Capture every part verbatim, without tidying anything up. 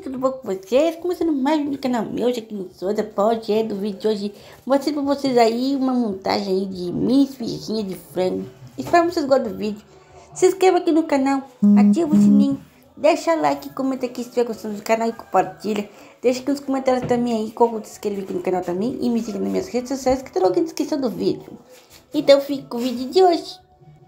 tudo bom com vocês? Começando mais um canal meu, aqui no Souza, pode é do vídeo de hoje. Mostrando pra vocês aí uma montagem aí de mini esfirrinha de frango. Espero que vocês gostem do vídeo. Se inscreva aqui no canal, ativa o sininho, deixa like, comenta aqui se estiver gostando do canal e compartilha. Deixa aqui nos comentários também aí qual você se inscrever aqui no canal também e me siga nas minhas redes sociais que estão aqui na descrição do vídeo. Então fica com o vídeo de hoje.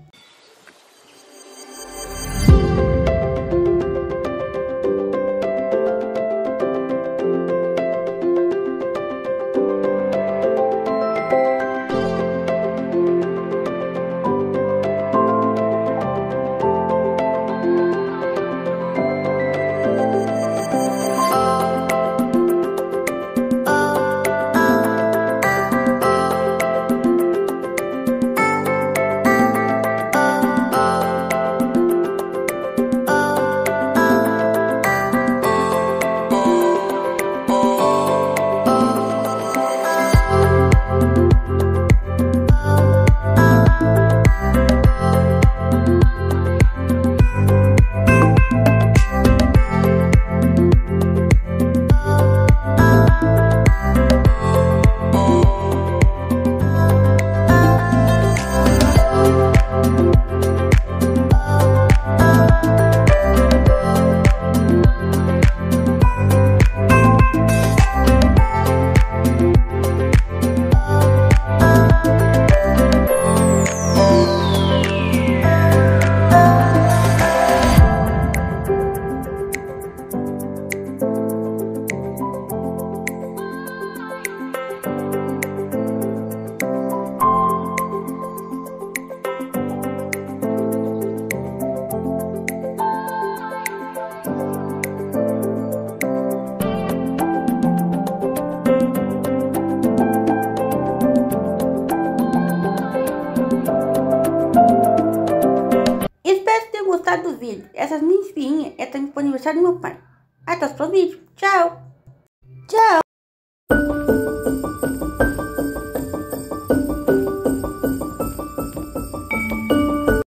Gostado do vídeo. Essas minhas esfirrinhas é também para o aniversário do meu pai. Até o próximo vídeo. Tchau. Tchau.